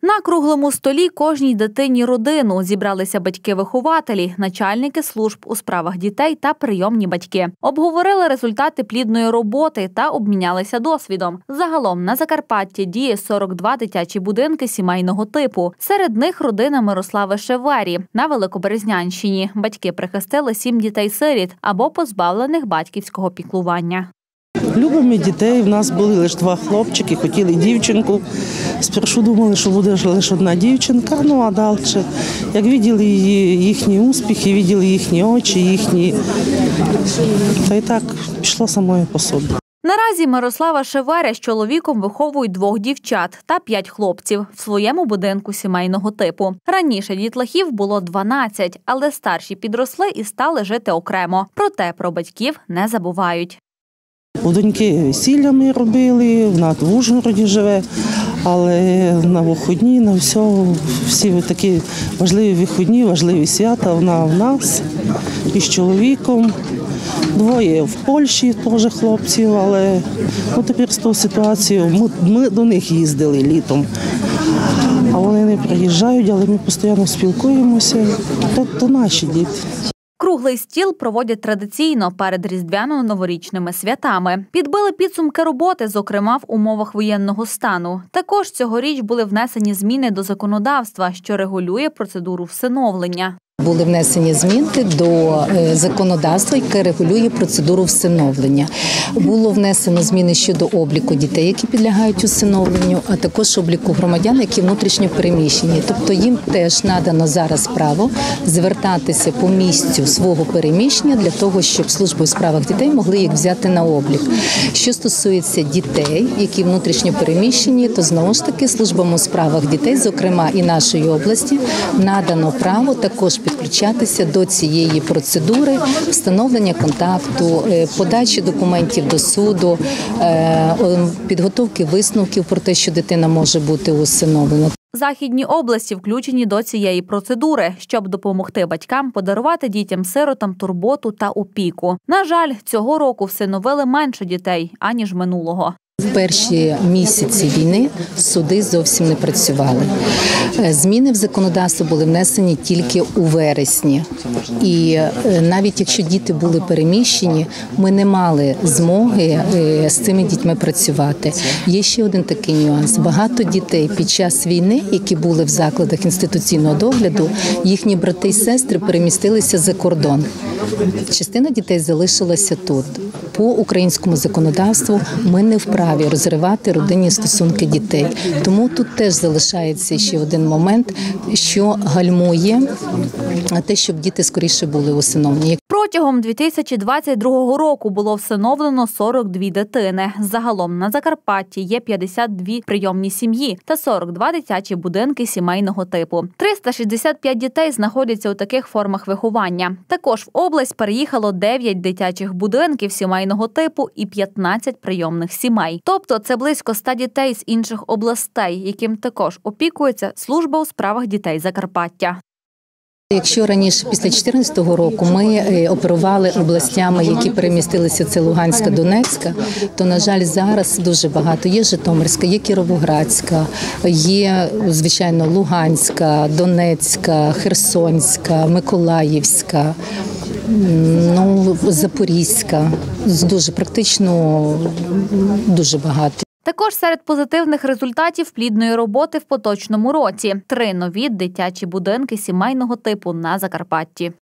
На круглому столі кожній дитині родину зібралися батьки-вихователі, начальники служб у справах дітей та прийомні батьки. Обговорили результати плідної роботи та обмінялися досвідом. Загалом на Закарпатті діє 42 дитячі будинки сімейного типу. Серед них родина Мирослави Шевері. На Великоберезнянщині батьки прихистили 7 дітей-сиріт або позбавлених батьківського піклування. Любимо дітей, в нас були лише 2 хлопчики, хотіли дівчинку. Спершу думали, що буде лише одна дівчинка, а далі, як бачили їхні успіхи, бачили їхні очі, їхні... Та й так пішло самою по собі. Наразі Мирослава Шеверя з чоловіком виховують 2 дівчат та 5 хлопців в своєму будинку сімейного типу. Раніше дітлахів було 12, але старші підросли і стали жити окремо. Проте про батьків не забувають. У доньки весілля ми робили, вона в Ужгороді живе, але на вихідні, на всі такі важливі вихідні, важливі свята, вона в нас із чоловіком. 2 в Польщі теж хлопців, але тепер з тою ситуацією ми до них їздили літом. А вони не приїжджають, але ми постійно спілкуємося, то наші діти. Круглий стіл проводять традиційно перед різдвяно-новорічними святами. Підбили підсумки роботи, зокрема в умовах воєнного стану. Також цьогоріч були внесені зміни до законодавства, що регулює процедуру всиновлення. Були внесені зміни до законодавства, яке регулює процедуру всиновлення. Було внесено зміни щодо обліку дітей, які підлягають усиновленню, а також обліку громадян, які внутрішньо переміщені. Тобто їм теж надано зараз право звертатися по місцю свого переміщення для того, щоб служби у справах дітей могли їх взяти на облік. Що стосується дітей, які внутрішньо переміщені, то знову ж таки службам у справах дітей, зокрема і нашої області, надано право також підключатися до цієї процедури встановлення контакту, подачі документів до суду, підготовки висновків про те, що дитина може бути усиновлена. Західні області включені до цієї процедури, щоб допомогти батькам подарувати дітям-сиротам турботу та опіку. На жаль, цього року всиновили менше дітей, аніж минулого. В перші місяці війни суди зовсім не працювали. Зміни в законодавство були внесені тільки у вересні. І навіть якщо діти були переміщені, ми не мали змоги з цими дітьми працювати. Є ще один такий нюанс. Багато дітей під час війни, які були в закладах інституційного догляду, їхні брати і сестри перемістилися за кордон. Частина дітей залишилася тут. По українському законодавству ми не вправі розривати родинні стосунки дітей. Тому тут теж залишається ще один момент, що гальмує те, щоб діти скоріше були усиновлені. Протягом 2022 року було всиновлено 42 дитини. Загалом на Закарпатті є 52 прийомні сім'ї та 42 дитячі будинки сімейного типу. 365 дітей знаходяться у таких формах виховання. Також в область переїхало 9 дитячих будинків сімейного типу і 15 прийомних сімей. Тобто це близько 100 дітей з інших областей, яким також опікується служба у справах дітей Закарпаття. Якщо раніше, після 2014 року, ми оперували областями, які перемістилися, це Луганська, Донецька, то, на жаль, зараз дуже багато. Є Житомирська, є Кіровоградська, є, звичайно, Луганська, Донецька, Херсонська, Миколаївська, Запорізька. Практично дуже багато. Також серед позитивних результатів плідної роботи в поточному році – 3 нові дитячі будинки сімейного типу на Закарпатті.